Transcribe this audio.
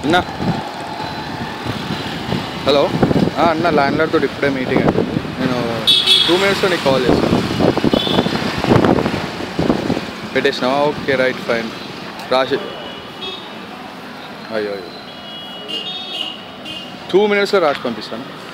అన్నా హలో అన్న ల్యాండ్లార్డ్ తోటి ఇప్పుడే మీటింగ్ అండి నేను 2 minutesలో నీకు కాల్ చేస్తాను పెట్టేసినావా ఓకే రైట్ ఫైన్ రాసి అయ్యో 2 minutesలో రాసి పంపిస్తాను